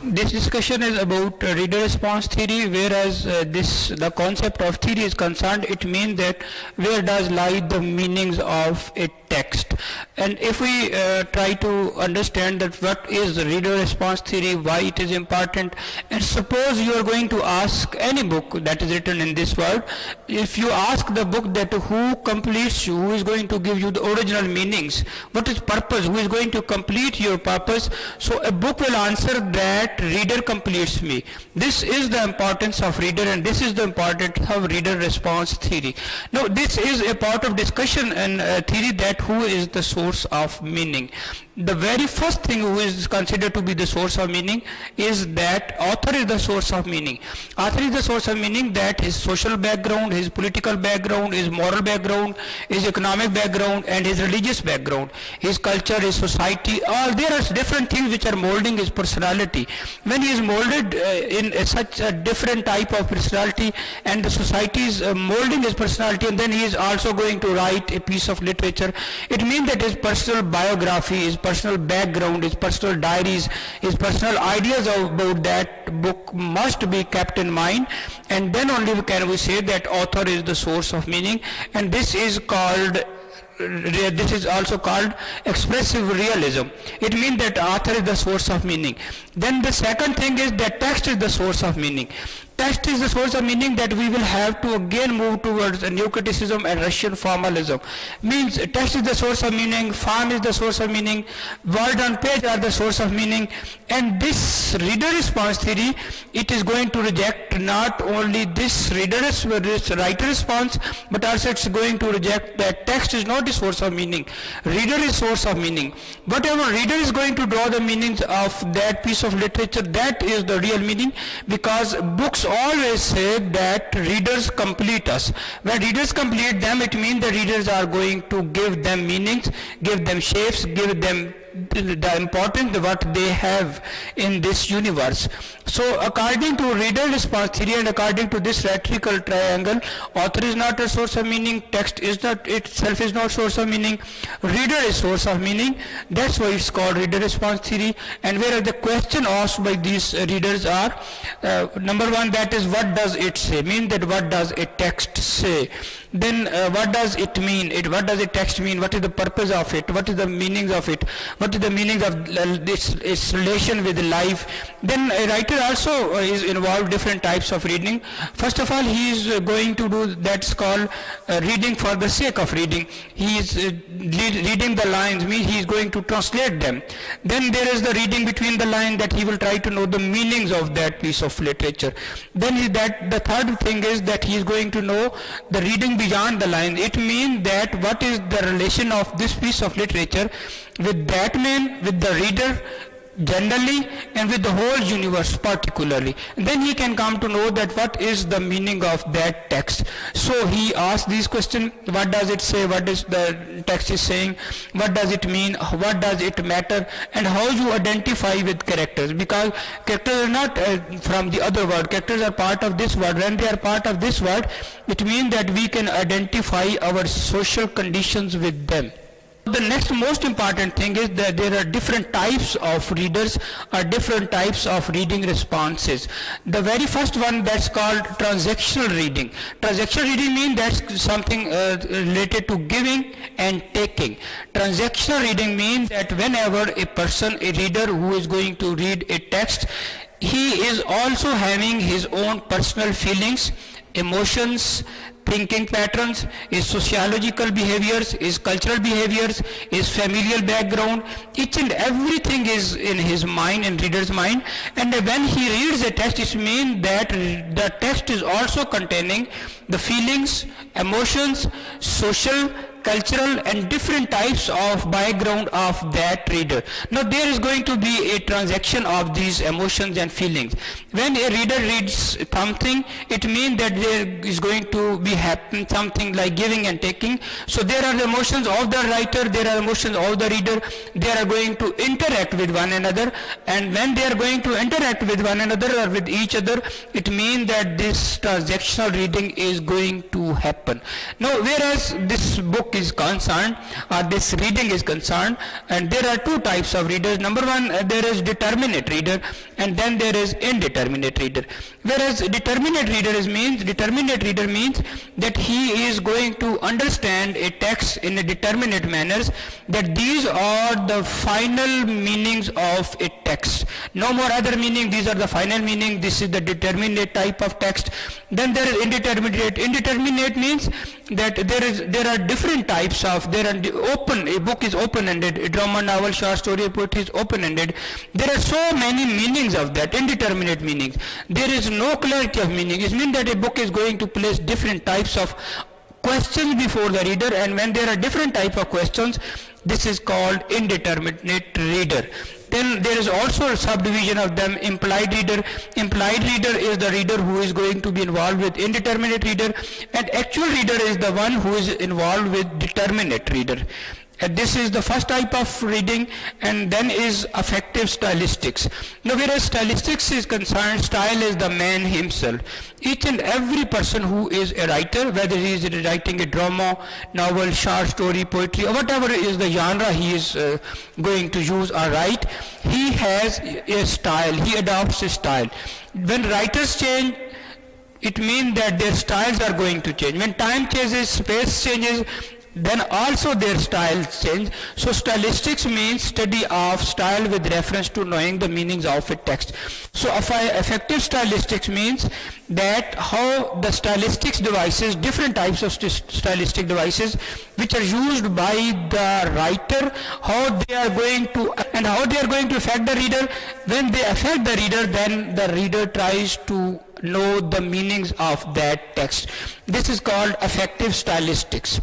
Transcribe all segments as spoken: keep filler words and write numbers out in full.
this discussion is about uh, reader response theory, whereas uh, this the concept of theory is concerned, it means that where does lie the meanings of a text. And if we uh, try to understand that what is the reader response theory, why it is important, and suppose you are going to ask any book that is written in this world, if you ask the book that who completes you, who is going to give you the original meanings, what is purpose, who is going to complete your purpose, so a book will answer that reader completes me. This is the importance of reader, and this is the importance of reader response theory. Now this is a part of discussion and uh, theory that who is the source of meaning. The very first thing who is considered to be the source of meaning is that author is the source of meaning. Author is the source of meaning, that his social background, his political background, his moral background, his economic background, and his religious background, his culture, his society, all there are different things which are molding his personality. When he is molded uh, in a, such a different type of personality, and the society is uh, molding his personality, and then he is also going to write a piece of literature, it means that his personal biography, his personal background, his personal diaries, his personal ideas about that book must be kept in mind, and then only can we say that author is the source of meaning. And this is called this is also called expressive realism. It means that author is the source of meaning. Then the second thing is that text is the source of meaning. Text is the source of meaning, that we will have to again move towards a new criticism and Russian formalism. Means text is the source of meaning, form is the source of meaning, word on page are the source of meaning. And this reader response theory, it is going to reject not only this reader this writer response, but also it's going to reject that text is not the source of meaning, reader is source of meaning. Whatever reader is going to draw the meanings of that piece of literature, that is the real meaning, because books always say that readers complete us. When readers complete them, it means the readers are going to give them meanings, give them shapes, give them the importance what they have in this universe. So according to reader response theory and according to this rhetorical triangle, author is not a source of meaning, text is not itself is not source of meaning, reader is source of meaning. That's why it's called reader response theory. And whereas the question asked by these readers are uh, number one, that is what does it say, mean that what does a text say. Then uh, what does it mean, it what does a text mean, what is the purpose of it, what is the meanings of it, what is the meaning of uh, this its relation with life. Then a writer also uh, is involved different types of reading. First of all, he is uh, going to do that's called uh, reading for the sake of reading. He is uh, reading the lines, means he is going to translate them. Then there is the reading between the lines, that he will try to know the meanings of that piece of literature. Then he, that the third thing is that he is going to know the reading beyond the lines. It means that what is the relation of this piece of literature with that man, with the reader generally, and with the whole universe particularly. And then he can come to know that what is the meaning of that text. So he asks these questions: what does it say, what is the text is saying, what does it mean, what does it matter, and how you identify with characters, because characters are not uh, from the other world, characters are part of this world. When they are part of this world, it means that we can identify our social conditions with them. The next most important thing is that there are different types of readers or different types of reading responses. The very first one, that's called transactional reading. Transactional reading means that's something uh, related to giving and taking. Transactional reading means that whenever a person, a reader who is going to read a text, he is also having his own personal feelings, emotions, thinking patterns, his sociological behaviors, his cultural behaviors, his familial background, each and everything is in his mind, in reader's mind. And when he reads a text, it means that the text is also containing the feelings, emotions, social, cultural, and different types of background of that reader. Now there is going to be a transaction of these emotions and feelings. When a reader reads something, it means that there is going to be happen something like giving and taking. So there are emotions of the writer, there are emotions of the reader, they are going to interact with one another, and when they are going to interact with one another or with each other, it means that this transactional reading is going to happen. Now whereas this book book is concerned, or this reading is concerned, and there are two types of readers. Number one, uh, there is determinate reader, and then there is indeterminate reader. Whereas determinate reader is means determinate reader means that he is going to understand a text in a determinate manners, that these are the final meanings of a text, no more other meaning, these are the final meaning, this is the determinate type of text. Then there is indeterminate. Indeterminate means that there is there are different types of, there are open, a book is open-ended, a drama, novel, short story, poetry is open-ended. There are so many meanings of that, indeterminate meanings. There is no clarity of meaning. It means that a book is going to place different types of questions before the reader, and when there are different type of questions, this is called indeterminate reader. Then there is also a subdivision of them, implied reader. Implied reader is the reader who is going to be involved with indeterminate reader, and actual reader is the one who is involved with determinate reader. And this is the first type of reading, and then is affective stylistics. Now whereas stylistics is concerned, style is the man himself. Each and every person who is a writer, whether he is writing a drama, novel, short story, poetry, or whatever is the genre he is uh, going to use or write, he has a style, he adopts a style. When writers change, it means that their styles are going to change. When time changes, space changes, then also their styles change. So stylistics means study of style with reference to knowing the meanings of a text. So effective stylistics means that how the stylistics devices, different types of stylistic devices which are used by the writer, how they are going to, and how they are going to affect the reader. When they affect the reader, then the reader tries to know the meanings of that text. This is called effective stylistics.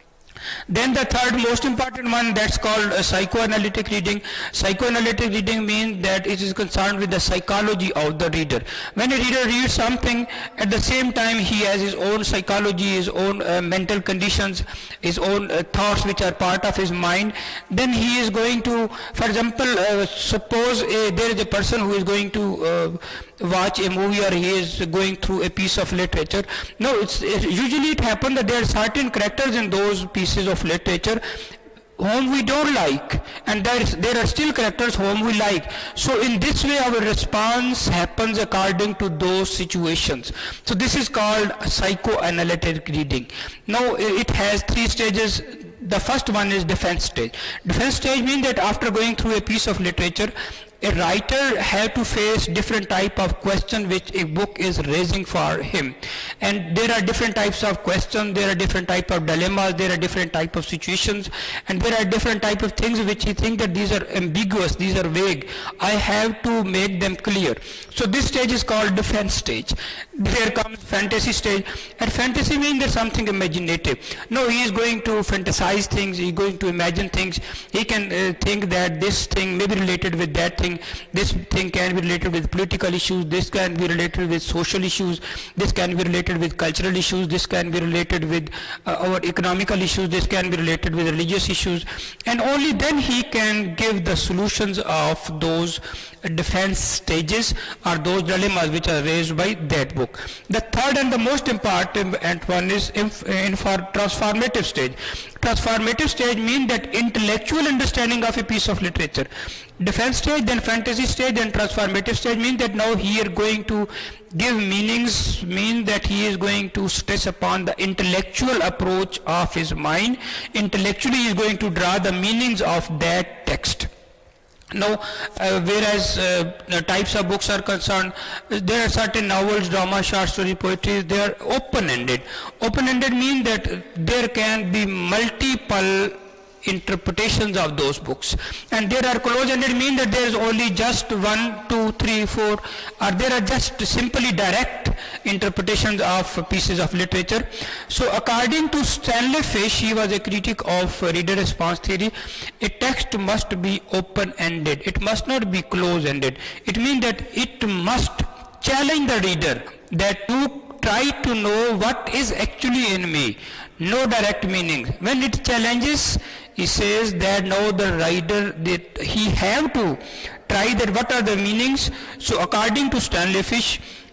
Then the third most important one, that's called uh, psychoanalytic reading. Psychoanalytic reading means that it is concerned with the psychology of the reader. When a reader reads something, at the same time he has his own psychology, his own uh, mental conditions, his own uh, thoughts which are part of his mind. Then he is going to, for example, uh, suppose uh, there is a person who is going to uh, watch a movie, or he is going through a piece of literature. No, it's, it, usually it happens that there are certain characters in those pieces of literature whom we don't like, and there, is, there are still characters whom we like. So in this way our response happens according to those situations. So this is called psychoanalytic reading. Now it has three stages. The first one is defense stage. Defense stage means that after going through a piece of literature, a writer has to face different type of question which a book is raising for him, and there are different types of questions, there are different type of dilemmas, there are different type of situations, and there are different type of things which he think that these are ambiguous, these are vague, I have to make them clear. So this stage is called defense stage. There comes fantasy stage, and fantasy means there's something imaginative. No, he is going to fantasize things, he is going to imagine things, he can uh, think that this thing may be related with that thing, this thing can be related with political issues, this can be related with social issues, this can be related with cultural issues, this can be related with uh, our economical issues, this can be related with religious issues, and only then he can give the solutions of those defense stages or those dilemmas which are raised by that book. The third and the most important one is in, in for transformative stage. Transformative stage means that intellectual understanding of a piece of literature. Defense stage, then fantasy stage, then transformative stage means that now he is going to give meanings, means that he is going to stress upon the intellectual approach of his mind. Intellectually he is going to draw the meanings of that text. Now, uh, whereas uh, the types of books are concerned, there are certain novels, drama, short story, poetry, they are open-ended. Open-ended means that there can be multiple interpretations of those books, and there are close-ended mean that there is only just one, two, three, four, or there are just simply direct interpretations of pieces of literature. So according to Stanley Fish, he was a critic of reader response theory, a text must be open-ended, it must not be close-ended. It means that it must challenge the reader, that you try to know what is actually in me, no direct meaning. When it challenges, he says that now the writer, that he have to try that what are the meanings. So according to Stanley Fish,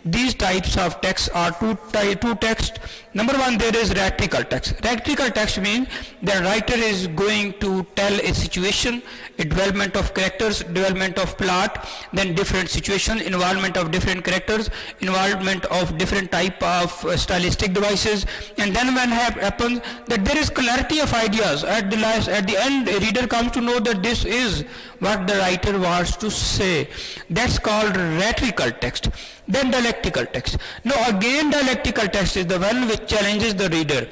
these types of texts are two, two texts. Number one, there is rhetorical text. Rhetorical text means the writer is going to tell a situation, a development of characters, development of plot, then different situations, involvement of different characters, involvement of different type of uh, stylistic devices, and then when have happens that there is clarity of ideas. At the last, at the end, a reader comes to know that this is what the writer wants to say. That's called rhetorical text. Then dialectical text. Now again, dialectical text is the one which challenges the reader,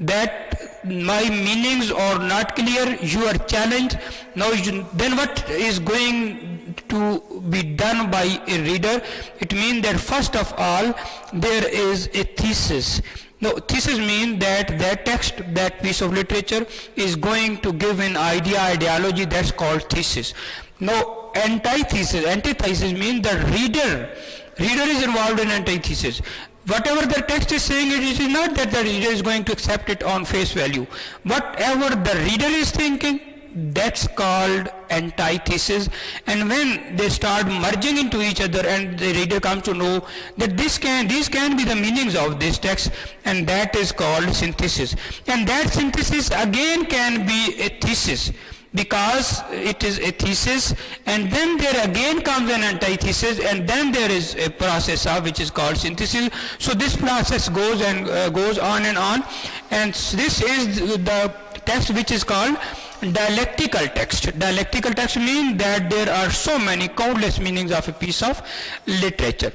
that my meanings are not clear, you are challenged. Now you, then what is going to be done by a reader? It means that first of all there is a thesis. Now thesis means that that text, that piece of literature is going to give an idea, ideology, that's called thesis. Now antithesis, antithesis means the reader, reader is involved in antithesis. Whatever the text is saying, it is not that the reader is going to accept it on face value. Whatever the reader is thinking, that's called antithesis. And when they start merging into each other and the reader comes to know that this can, these can be the meanings of this text, and that is called synthesis. And that synthesis again can be a thesis, because it is a thesis, and then there again comes an antithesis, and then there is a process of which is called synthesis. So this process goes and uh, goes on and on, and this is the text which is called dialectical text. Dialectical text means that there are so many countless meanings of a piece of literature.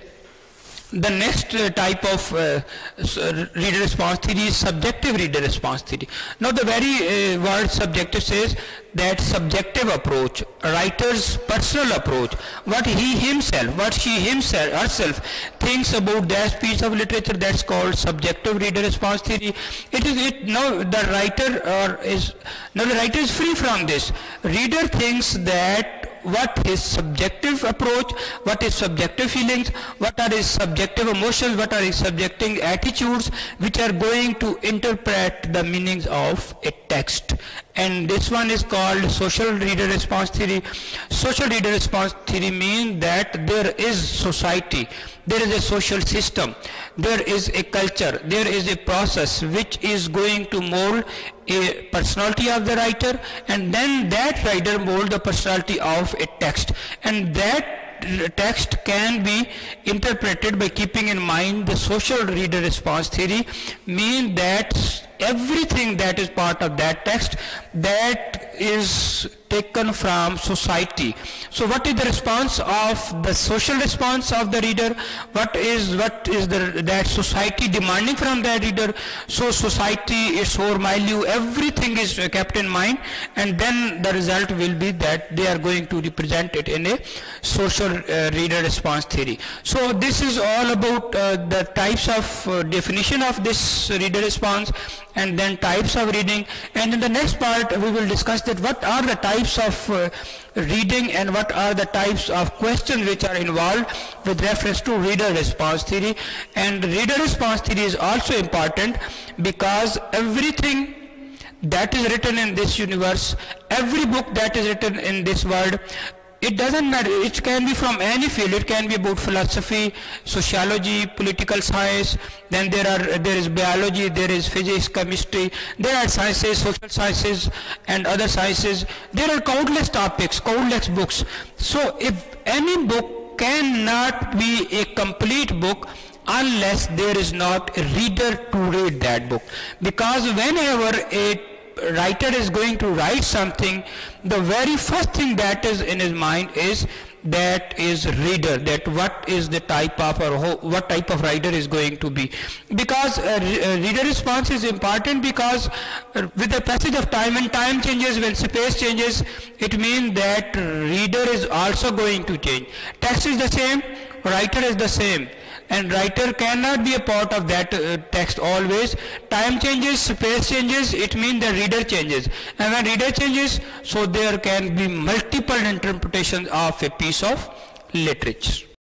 The next uh, type of uh, reader response theory is subjective reader response theory. Now the very uh, word subjective says that subjective approach, writer's personal approach, what he himself, what she himself, herself thinks about that piece of literature, that's called subjective reader response theory. It is it now the writer or is now the writer is free from this. Reader thinks that what is subjective approach, what is subjective feelings, what are his subjective emotions, what are his subjective attitudes, which are going to interpret the meanings of a text. And this one is called social reader response theory. Social reader response theory means that there is society, there is a social system, there is a culture, there is a process which is going to mold a personality of the writer, and then that writer mold the personality of a text, and that text can be interpreted by keeping in mind the social reader response theory. Mean that everything that is part of that text, that is taken from society. So what is the response of the social response of the reader? What is what is the that society demanding from the reader? So society, its core value, everything is kept in mind, and then the result will be that they are going to represent it in a social uh, reader response theory. So this is all about uh, the types of uh, definition of this reader response, and then types of reading. And in the next part we will discuss that what are the types of uh, reading and what are the types of questions which are involved with reference to reader response theory. And reader response theory is also important because everything that is written in this universe, every book that is written in this world, it doesn't matter, it can be from any field. It can be about philosophy, sociology, political science, then there are there is biology, there is physics, chemistry, there are sciences, social sciences and other sciences. There are countless topics, countless books. So if any book cannot be a complete book unless there is not a reader to read that book, because whenever a writer is going to write something, the very first thing that is in his mind is that is reader, that what is the type of or what type of writer is going to be. Because uh, reader response is important, because uh, with the passage of time, when time changes, when space changes, it means that reader is also going to change. Text is the same, writer is the same, and writer cannot be a part of that uh, text always. Time changes, space changes, it means the reader changes, and when reader changes, so there can be multiple interpretations of a piece of literature.